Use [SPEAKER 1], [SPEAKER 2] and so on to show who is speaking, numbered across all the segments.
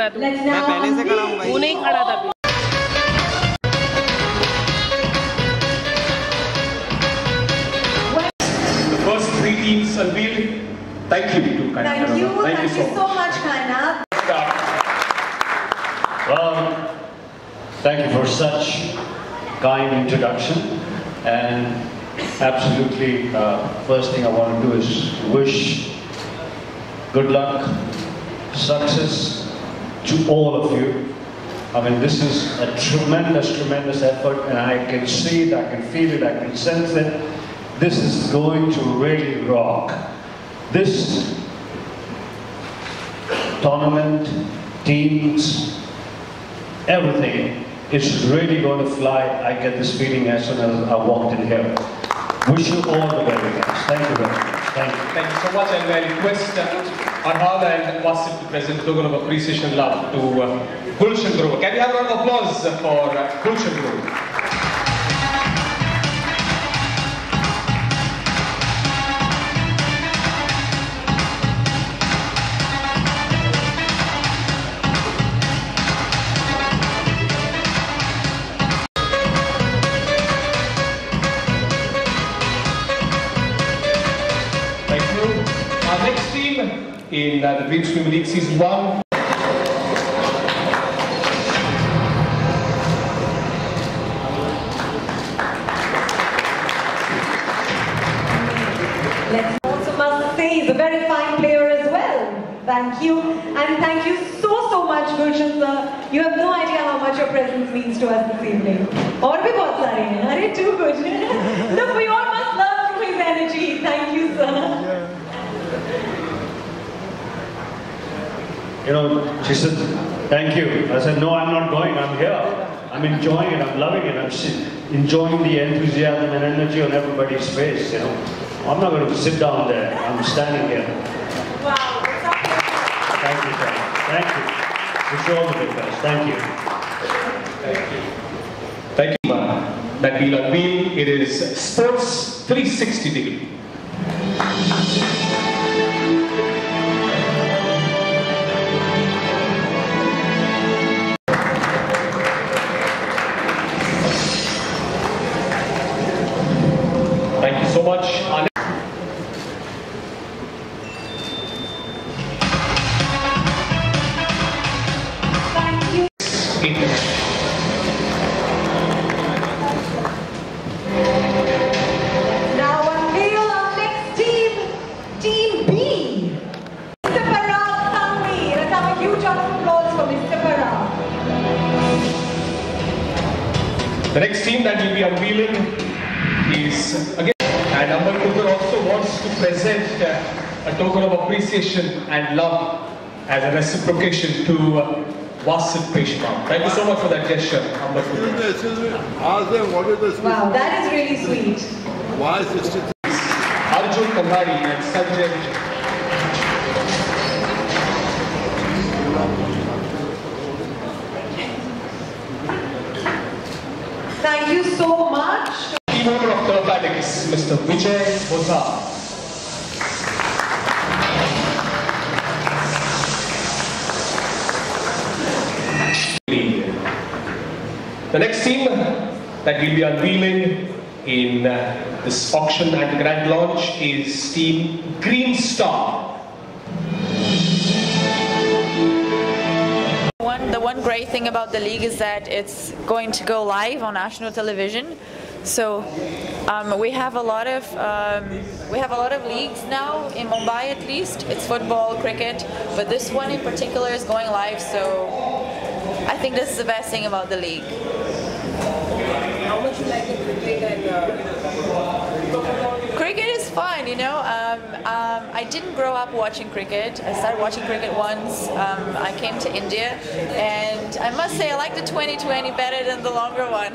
[SPEAKER 1] रहा तू?
[SPEAKER 2] मैं पहले से खड़ा हूँ भाई।
[SPEAKER 1] तू नहीं खड़ा था।
[SPEAKER 3] The first three teams unveiled. Thank you to Kaina.
[SPEAKER 4] Thank you so much, Kaina.
[SPEAKER 5] Well, thank you for such kind introduction, and absolutely, first thing I want to do is wish good luck, success to all of you. I mean, this is a tremendous effort, and I can see it, I can feel it, I can sense it. This is going to really rock. This tournament, teams, everything is really going to fly. I get this feeling as soon as I walked in here. Wish you all the very best. Thank you very much. Thank you.
[SPEAKER 3] Thank you so much, and I request Arhad and Wasit to present a token of appreciation and love to Gulshan Grover. Can we have a round of applause for Gulshan Grover? In the Dreams Premier League Season 1.
[SPEAKER 4] Let's also must say he's a very fine player as well. Thank you. And thank you so much, Gulshan sir. You have no idea how much your presence means to us this evening. और भी बहुत सारे हैं. अरे too good. Look, we all must learn from his energy. Thank you, sir.
[SPEAKER 5] You know, she said, thank you. I said, no, I'm not going, I'm here. I'm enjoying it, I'm loving it. I'm enjoying the enthusiasm and energy on everybody's face, you know. I'm not going to sit down there, I'm standing here.
[SPEAKER 4] Wow.
[SPEAKER 5] Thank you, sir. Thank you. Wish you all the very best. Thank you.
[SPEAKER 3] Thank you. Thank you. That we'll unveil, it is Sports 360 degree. Thank you so much.
[SPEAKER 4] Thank you. Now unveil our next team, Team B. Mr. Parag Sangvi. Let's have a huge round of applause for Mr. Parag.
[SPEAKER 3] The next team that we'll be unveiling is again, and Amber Cooper also wants to present a token of appreciation and love as a reciprocation to Wasit Peshwa. Thank you so much for that gesture, Amber Cooper.
[SPEAKER 6] Excuse me, ask them what is the speech?
[SPEAKER 4] Wow, that is really sweet.
[SPEAKER 6] Why 63?
[SPEAKER 3] Arjun Kambhari and Sanjay.
[SPEAKER 4] Thank you so much.
[SPEAKER 3] Team owner of the Athletics, Mr. Vijay Bozar. The next team that we'll be unveiling in this auction and the grand launch is Team Green Star.
[SPEAKER 7] The one great thing about the league is that it's going to go live on national television. So we have a lot of leagues now in Mumbai, at least. It's football, cricket, but this one in particular is going live. So I think this is the best thing about the league.
[SPEAKER 1] How much you like the cricket and
[SPEAKER 7] Cricket is fun, you know. I didn't grow up watching cricket. I started watching cricket once. I came to India, and I must say I like the 2020 better than the longer one.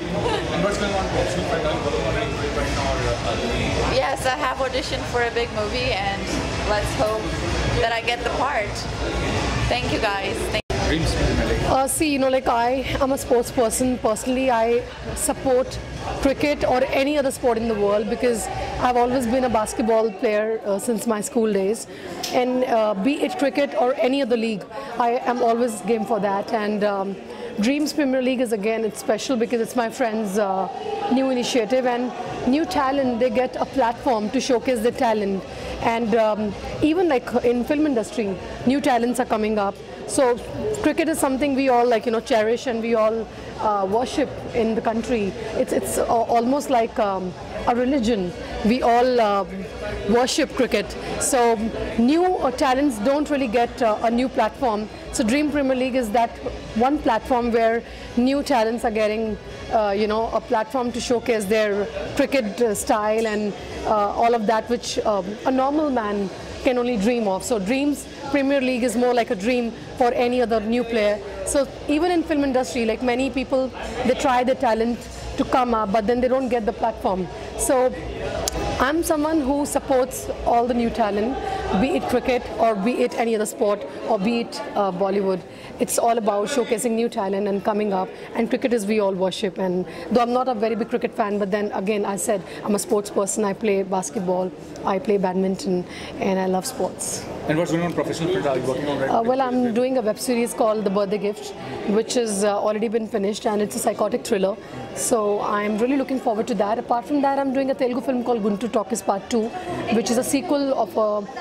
[SPEAKER 7] Yes, I have auditioned for a big movie, and let's hope that I get the part. Thank you, guys.
[SPEAKER 8] See, you know, like I am a sports person. Personally, I support cricket or any other sport in the world because I've always been a basketball player since my school days, and be it cricket or any other league, I am always game for that. And Dreams Premier League is again, it's special because it's my friend's new initiative, and new talent, they get a platform to showcase their talent. And even like in film industry, new talents are coming up. So cricket is something we all cherish, and we all worship in the country. It's almost like a religion. We all worship cricket. So new talents don't really get a new platform. So Dream Premier League is that one platform where new talents are getting a platform to showcase their cricket style and all of that which a normal man can only dream of. So Dreams Premier League is more like a dream for any other new player. So even in film industry, like many people, they try their talent to come up, but then they don't get the platform. So I'm someone who supports all the new talent, be it cricket or be it any other sport or be it Bollywood. It's all about showcasing new talent and coming up, and cricket is we all worship. And though I'm not a very big cricket fan, but then again I said I'm a sports person. I play basketball, I play badminton, and I love sports.
[SPEAKER 2] And what's going on professional front? Are you working on right now?
[SPEAKER 8] Well, I'm doing a web series called The Birthday Gift, which has already been finished, and it's a psychotic thriller. So I'm really looking forward to that. Apart from that, I'm doing a Telugu film called Guntur Talkies Part 2, which is a sequel of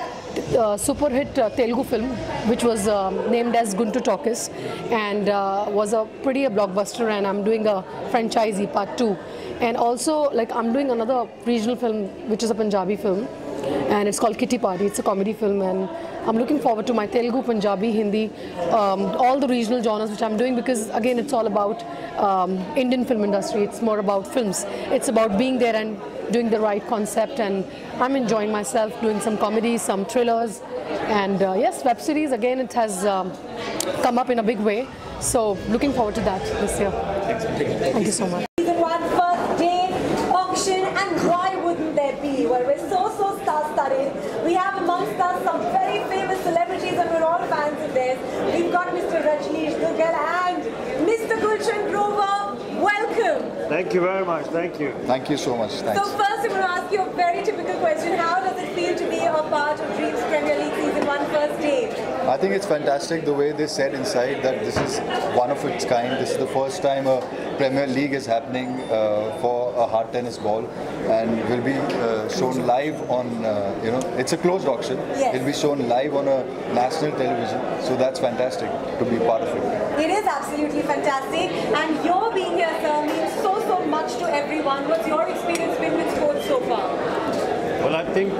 [SPEAKER 8] a super hit Telugu film, which was named as Guntur Talkies, and was a blockbuster. And I'm doing a franchisee Part 2. And also, like, I'm doing another regional film, which is a Punjabi film, and it's called Kitty Party. It's a comedy film, and I'm looking forward to my Telugu, Punjabi, Hindi, all the regional genres which I'm doing, because again it's all about Indian film industry. It's more about films. It's about being there and doing the right concept, and I'm enjoying myself doing some comedies, some thrillers, and yes, web series again, it has come up in a big way. So looking forward to that this year. Thank you so much.
[SPEAKER 4] Season 1 first day auction, and why wouldn't there be? Well, we're so star-studded. We have amongst us some very famous celebrities, and we're all fans of theirs. We've got Mr. Rajneesh Duggal and Mr. Gulshan Grover. Welcome.
[SPEAKER 5] Thank you very much. Thank you.
[SPEAKER 9] Thank you so much. Thanks.
[SPEAKER 4] So first I'm going to ask you a very typical question. How does it feel to be a part of Dreams Premier League Season 1 first day?
[SPEAKER 9] I think it's fantastic the way they said inside that this is one of its kind. This is the first time a Premier League is happening for a hard tennis ball, and will be shown live on, it's a closed auction.
[SPEAKER 4] Yes.
[SPEAKER 9] It'll be shown live on a national television. So that's fantastic to be part of it.
[SPEAKER 4] It is absolutely fantastic, and your being here, sir, means so much to everyone. What's your experience been with sports so far?
[SPEAKER 5] Well, I think,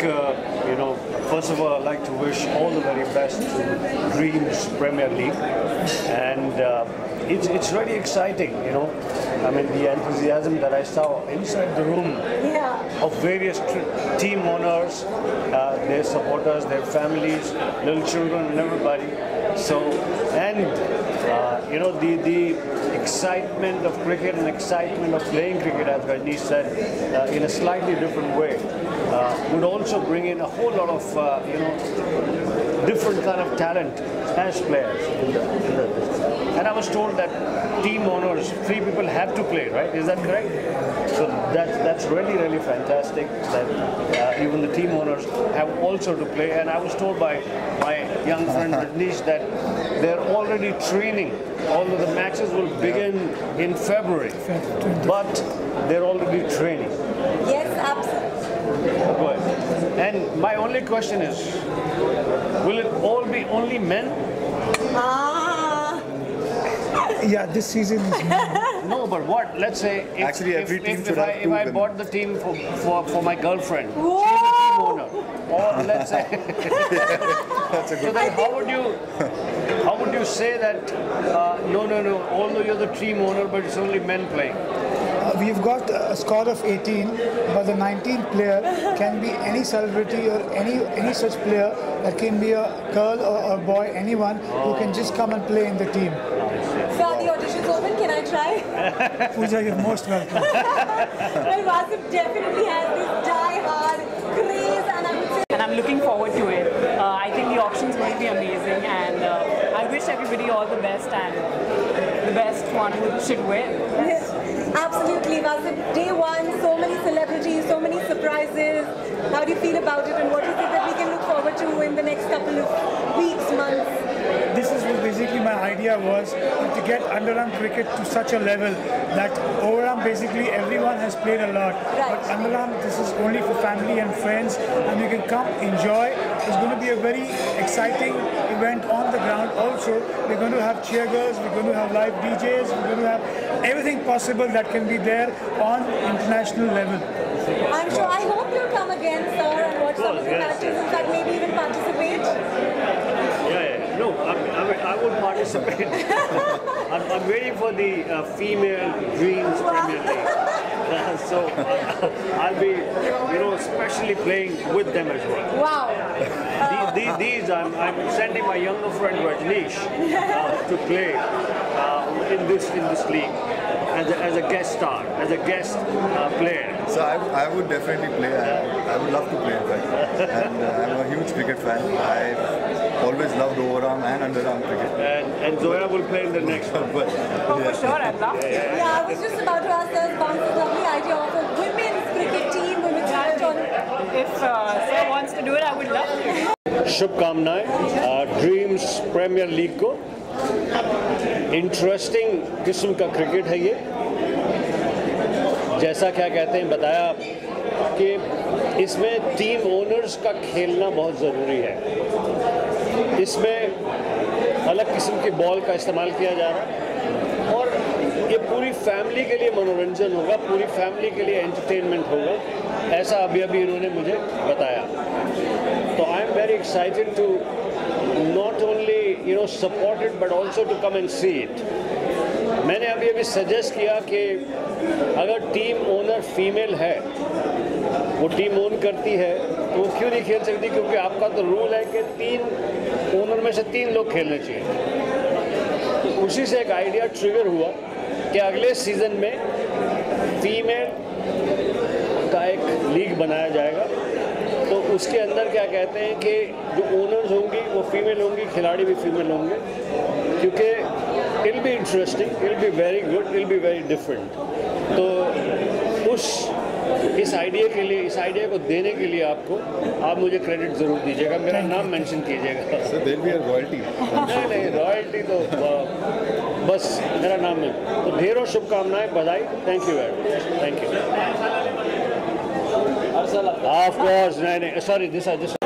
[SPEAKER 5] first of all, I'd like to wish all the very best to Dreams Premier League. And it's really exciting, I mean, the enthusiasm that I saw inside the room of various team owners, their supporters, their families, little children and everybody. So, and the excitement of cricket and excitement of playing cricket, as Rajneesh said, in a slightly different way, would also bring in a whole lot of, different kind of talent as players in the and I was told that team owners, 3 people have to play, right? Is that correct? So that's really fantastic that even the team owners have also to play. And I was told by my young friend Rajneesh that they're already training, although the matches will begin in February, but they're already training.
[SPEAKER 4] Yes, absolutely.
[SPEAKER 5] Go ahead. And my only question is, will it all be only men?
[SPEAKER 10] Yeah, this season is
[SPEAKER 5] No, but what? Let's say if,
[SPEAKER 9] actually every team should have 2
[SPEAKER 5] if I
[SPEAKER 9] women.
[SPEAKER 5] bought the team for my girlfriend, she's a team owner, or let's say. So then how would you say that? No. Although you're the team owner, but it's only men playing.
[SPEAKER 10] we've got a squad of 18, but the 19th player can be any celebrity or any such player. That can be a girl or a boy, anyone who can just come and play in the team.
[SPEAKER 4] So are the auditions open? Can I try?
[SPEAKER 10] Pooja, you're most welcome.
[SPEAKER 4] Well, Wasif definitely has this die-hard craze, and I would say...
[SPEAKER 11] And I'm looking forward to it. I think the auction's going to be amazing, and I wish everybody all the best, and the best one should win.
[SPEAKER 4] Yes. Absolutely, Wasif. Day one, so many celebrities, so many surprises. How do you feel about it, and what is it that we can look forward to in the next couple of weeks, months?
[SPEAKER 10] This is what basically my idea was, to get underarm cricket to such a level that overarm basically everyone has played a lot.
[SPEAKER 4] Right.
[SPEAKER 10] But underarm, this is only for family and friends, and you can come enjoy. It's going to be a very exciting event on the ground. Also, we're going to have cheergirls, we're going to have live DJs, we're going to have everything possible that can be there on international level.
[SPEAKER 4] I'm sure. I hope you'll come again, sir, and watch some of the matches. In fact, maybe even participate.
[SPEAKER 5] Yeah. No, I would participate. I'm waiting for the female Dreams Premier League. So I'll be, especially playing with them as well.
[SPEAKER 4] Wow.
[SPEAKER 5] These I'm sending my younger friend Rajneesh to play in this league as a guest star, as a guest player.
[SPEAKER 9] So I would definitely play. I would love to play, in fact. And I'm a huge cricket fan. I've always loved overarm and underarm cricket.
[SPEAKER 5] And Zoya will play in the next one.
[SPEAKER 11] For sure, I'd love to.
[SPEAKER 4] Yeah, I was just about to ask us about the lovely idea of a women's cricket team, women's cricket tournament.
[SPEAKER 11] If Sir wants to do it, I would love to.
[SPEAKER 5] शुभकामनाएं dreams premier league को। Interesting किस्म का cricket है ये, जैसा क्या कहते हैं बताया कि इसमें टीम ओनर्स का खेलना बहुत ज़रूरी है। इसमें अलग किस्म की बॉल का इस्तेमाल किया जा रहा है और ये पूरी फैमिली के लिए मनोरंजन होगा, पूरी फैमिली के लिए एंटरटेनमेंट होगा, ऐसा अभी इन्होंने मुझे बताया। तो I am very excited to not only support it but also to come and see it. मैंने अभी सजेस्ट किया कि अगर टीम ओनर फीमेल है, वो टीम ओन करती है, तो वो क्यों नहीं खेल सकती, क्योंकि आपका तो रूल है कि 3 ओनर में से 3 लोग खेलने चाहिए। तो उसी से एक आइडिया ट्रिगर हुआ कि अगले सीज़न में फीमेल का एक लीग बनाया जाएगा। तो उसके अंदर क्या कहते हैं कि जो ओनर्स होंगी वो फीमेल होंगी, खिलाड़ी भी फीमेल होंगे, क्योंकि it will be interesting, it will be very good, it will be very different. तो इस आइडिया के लिए, इस आइडिया को देने के लिए आप मुझे क्रेडिट ज़रूर दीजिएगा, मेरा नाम मेंशन कीजिएगा।
[SPEAKER 9] So there will be a royalty.
[SPEAKER 5] नहीं रॉयल्टी तो बस मेरा नाम है। तो ढेरों शुभकामनाएं, बधाई, thank you very much, thank you. Of course, sorry, this I just.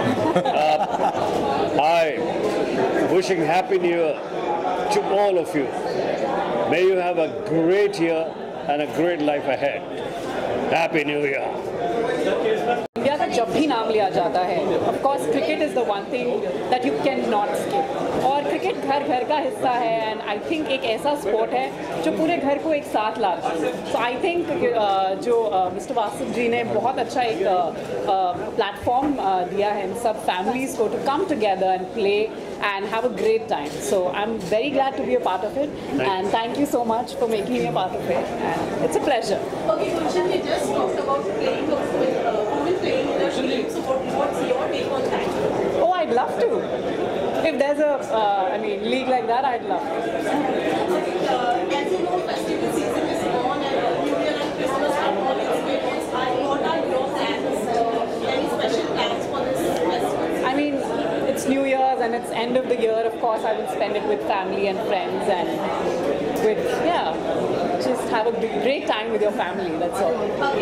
[SPEAKER 5] Hi, wishing Happy New Year to all of you. May you have a great year and a great life ahead. Happy New Year.
[SPEAKER 11] India का जब भी नाम लिया जाता है, of course cricket is the one thing that you can not skip. और cricket घर का हिस्सा है, एंड आई थिंक एक ऐसा स्पोर्ट है जो पूरे घर को एक साथ लाता है। सो आई थिंक जो मिस्टर वासिफ जी ने बहुत अच्छा एक प्लेटफॉर्म दिया है इन सब फैमिलीज़ को to come together and play and have a great time. So I'm very glad to be a part of it, and thank you so much for making me a part of it, and it's a pleasure.
[SPEAKER 1] Okay, Gulshan, we just talked about playing women playing in the league. So what's your take on that?
[SPEAKER 11] Oh, I'd love to. If there's a league like that, I'd love to.
[SPEAKER 1] As you know, festival season is on, and New Year and Christmas are all experience. What are your plans? Any special plans for this festival?
[SPEAKER 11] I mean, it's New Year's and it's end of the year. Of course, I will spend it with family and friends and just have a great time with your family. That's all.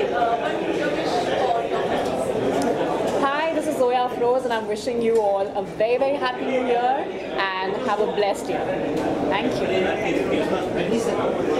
[SPEAKER 11] Hi, this is Zoya Afroz, and I'm wishing you all a very, very happy New Year and have a blessed year. Thank you.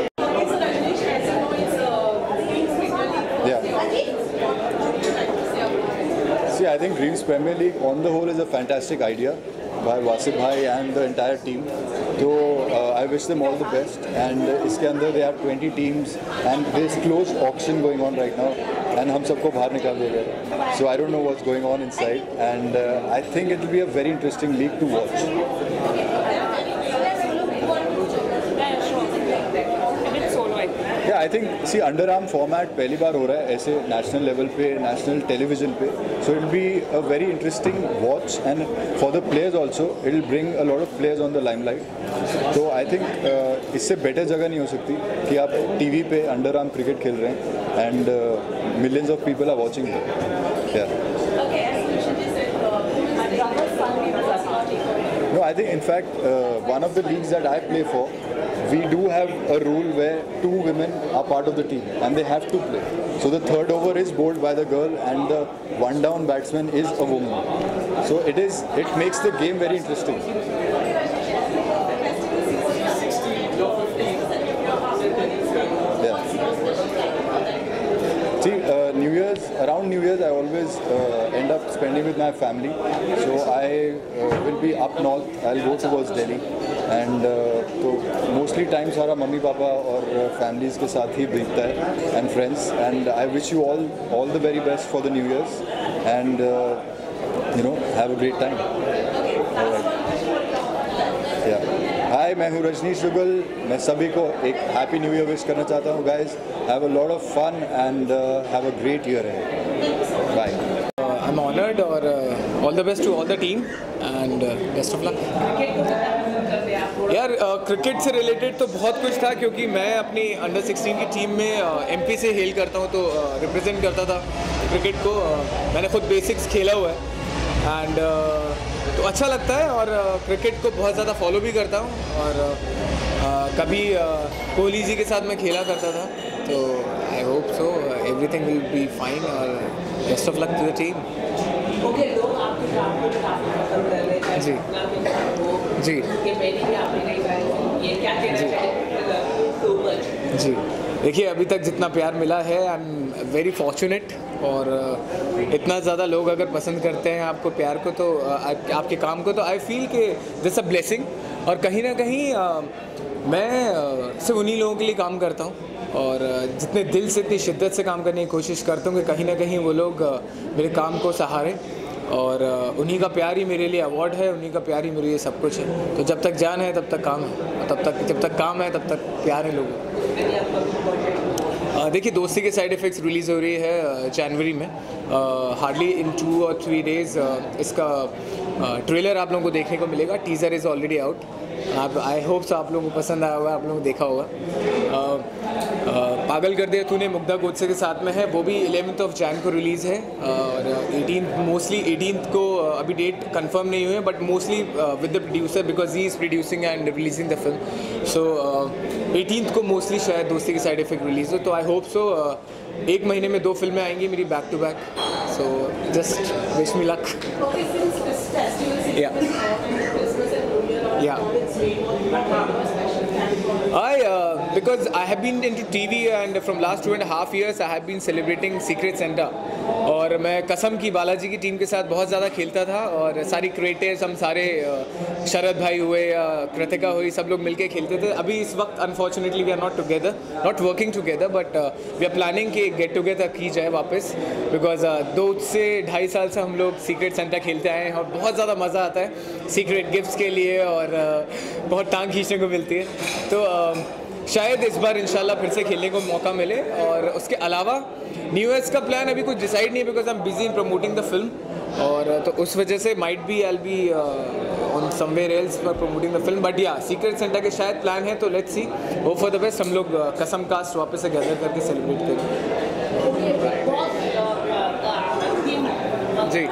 [SPEAKER 9] See, I think Dreams Premier League on the whole is a fantastic idea by Wasif Bhai and the entire team. So I wish them all the best. And इसके अंदर they have 20 teams and there's closed auction going on right now. And हम सबको बाहर निकाल दे रहे हैं. So I don't know what's going on inside. And I think it will be a very interesting league to watch. Yeah, I I think see underarm format पहली बार हो रहा है ऐसे नेशनल लेवल पे, नेशनल टेलीविजन पे, so it will be a very interesting watch and for the players also it will bring a lot of players on the limelight. तो I think इससे बेटर जगह नहीं हो सकती कि आप टीवी पे अंडर आर्म क्रिकेट खेल रहे हैं and millions of people are watching it. No, I think in fact one of the leagues that I play for, we do have a rule where 2 women are part of the team and they have to play. So the third over is bowled by the girl and the one down batsman is a woman. So it makes the game very interesting. Yeah. See, around New Year's, I always end up spending with my family. So I will be up north. I'll go towards Delhi, and so mostly times हमारा mummy papa और families के साथ ही बीतता है, and friends. And I wish you all the very best for the New Year's, and have a great time. Yeah. Hi, मैं हूँ रजनीश जुगल। मैं सभी को एक हैप्पी न्यू ईयर विश करना चाहता हूँ guys. Have a lot of fun and have a great year ahead. Bye.
[SPEAKER 2] I am honoured और all the best to all the team and best of luck. यार cricket से related तो बहुत कुछ था क्योंकि मैं अपनी अंडर 16 की टीम में एमपी से हेल करता हूँ, तो रिप्रेजेंट करता था क्रिकेट को। मैंने खुद बेसिक्स खेला हुआ है एंड तो अच्छा लगता है और क्रिकेट को बहुत ज़्यादा फॉलो भी करता हूँ और कभी कोहली जी के साथ मैं खेला करता था, तो I hope so everything will be fine और best of luck to the team. जी जी जी देखिए, अभी तक जितना प्यार मिला है आई एम वेरी फॉर्चुनेट और इतना ज़्यादा लोग अगर पसंद करते हैं आपको प्यार को, तो आपके काम को, तो आई फील कि दिस अ ब्लेसिंग। और कहीं ना कहीं मैं सिर्फ उन्हीं लोगों के लिए काम करता हूँ और जितने दिल से, इतनी शिद्दत से काम करने की कोशिश करता हूँ कि कहीं ना कहीं वो लोग मेरे काम को सहारे, और उन्हीं का प्यार ही मेरे लिए अवार्ड है, उन्हीं का प्यार ही मेरे लिए सब कुछ है। तो जब तक जान है तब तक काम है, जब तक काम है तब तक प्यार है लोगों। देखिए, दोस्ती के साइड इफ़ेक्ट्स रिलीज़ हो रही है जनवरी में, हार्डली इन 2 or 3 days इसका ट्रेलर आप लोगों को देखने को मिलेगा। Teaser is already out. I hopes आप लोगों को पसंद आया होगा, आप लोगों को देखा होगा। पागल कर दिया तूने मुग्धा गोडसे के साथ में है, वो भी 11th of Jan को रिलीज़ है और 18th को अभी डेट कंफर्म नहीं हुई है, but mostly with the producer because he is producing and releasing the film. So 18th को मोस्टली शायद दोस्ती के साइड इफेक्ट रिलीज़ हो, तो आई होप सो 1 महीने में 2 फिल्में आएंगी मेरी back to back. So just wish me luck. Because I have been into TV and from last 2.5 years I have been celebrating Secret Santa, और मैं कसम की बालाजी की टीम के साथ बहुत ज़्यादा खेलता था और सारी क्रिएटर्स हम सारे शरद भाई हुए या कृतिका हुई, सब लोग मिलके खेलते थे। अभी इस वक्त unfortunately we are not working together, but we are planning कि गेट टुगेदर की जाए वापस, बिकॉज 2 से 2.5 साल से हम लोग सीक्रेट सेंटा खेलते आए हैं और बहुत ज़्यादा मज़ा आता है सीक्रेट गिफ्ट्स के लिए और बहुत टांग खींचने को मिलती है। तो शायद इस बार इंशाल्लाह फिर से खेलने को मौका मिले। और उसके अलावा न्यू ईयर्स का प्लान अभी कुछ डिसाइड नहीं है because I am busy in promoting the film, और तो उस वजह से might be I be on somewhere else for promoting the film, but yeah Secret Santa के शायद प्लान है, तो let's see, hope for the best. हम लोग कसम कास्ट वापस से गैदर करके सेलिब्रेट करें। जी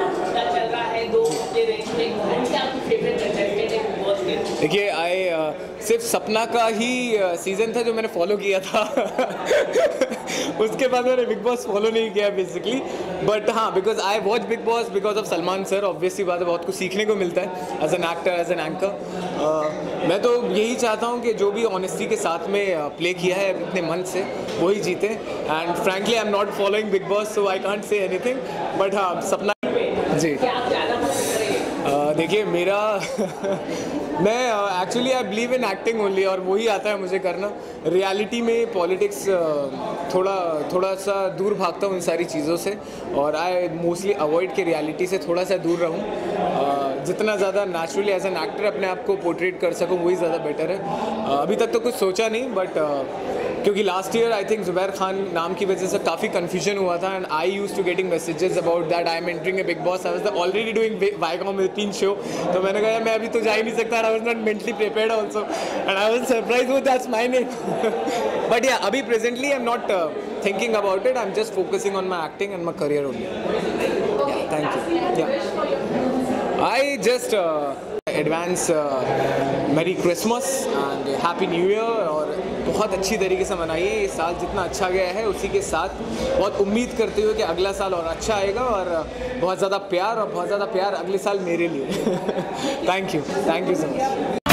[SPEAKER 2] देखिए, सिर्फ सपना का ही सीज़न था जो मैंने फॉलो किया था उसके बाद मैंने बिग बॉस फॉलो नहीं किया बेसिकली, बट हाँ, because I watch Bigg Boss because of Salman sir. Obviously बात है, बहुत कुछ सीखने को मिलता है as an actor, as an anchor. मैं तो यही चाहता हूँ कि जो भी ऑनेस्टी के साथ में प्ले किया है इतने मन से, वही जीते। And frankly I am not following Bigg Boss, so I can't say anything, but हाँ, सपना जी देखिए मेरा मैं actually I believe in acting only, और वही आता है मुझे करना। रियलिटी में पॉलिटिक्स थोड़ा सा दूर भागता हूँ इन सारी चीज़ों से, और आई मोस्टली अवॉइड के रियलिटी से थोड़ा सा दूर रहूँ। जितना ज़्यादा नेचुरली एज एन एक्टर अपने आप को पोर्ट्रेट कर सकूँ वही ज़्यादा बेटर है। अभी तक तो कुछ सोचा नहीं, बट क्योंकि last year I think Zubair Khan नाम की वजह से काफ़ी कन्फ्यूजन हुआ था and I use to getting messages about that I am entering a Bigg Boss. I was already doing Viacom with 3 show, तो मैंने कहा मैं अभी तो जा ही नहीं सकता, I was not mentally prepared also and I was surprised with that's my name. But yeah अभी presently I am not thinking about it, I am just focusing on my acting and my career only. Thank you. I just advance merry Christmas and happy New Year, और बहुत अच्छी तरीके से मनाइए। ये साल जितना अच्छा गया है उसी के साथ बहुत उम्मीद करते हुए कि अगला साल और अच्छा आएगा, और बहुत ज़्यादा प्यार, और बहुत ज़्यादा प्यार अगले साल मेरे लिए। Thank you so much.